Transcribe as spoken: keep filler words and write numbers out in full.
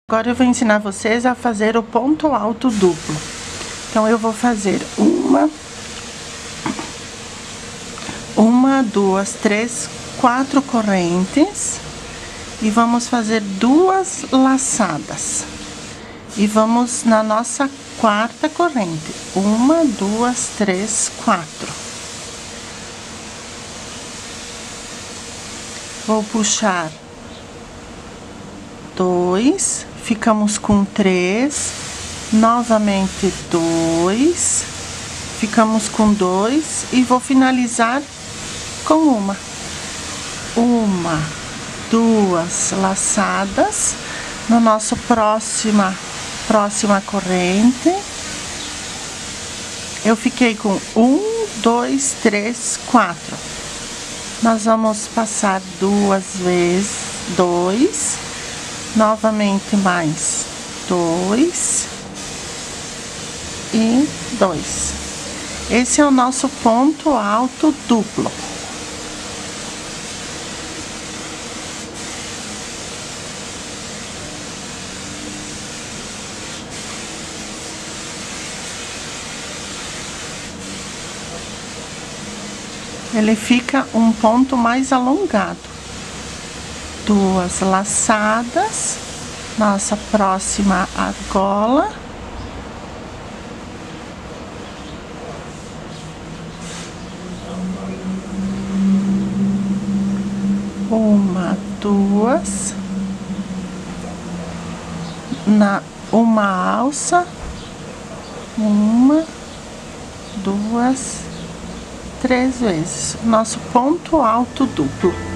Agora eu vou ensinar vocês a fazer o ponto alto duplo. Então, eu vou fazer uma, uma, duas, três, quatro correntes e vamos fazer duas laçadas. E vamos na nossa quarta corrente. Uma, duas, três, quatro. Vou puxar dois, ficamos com três, novamente dois, ficamos com dois e vou finalizar com uma. Uma, duas laçadas no nosso próxima, próxima corrente. Eu fiquei com um, dois, três, quatro. Nós vamos passar duas vezes, dois, novamente mais dois e dois. Esse é o nosso ponto alto duplo. Ele fica um ponto mais alongado. Duas laçadas, nossa próxima argola. Uma, duas, na uma alça, uma, duas, três vezes, nosso ponto alto duplo.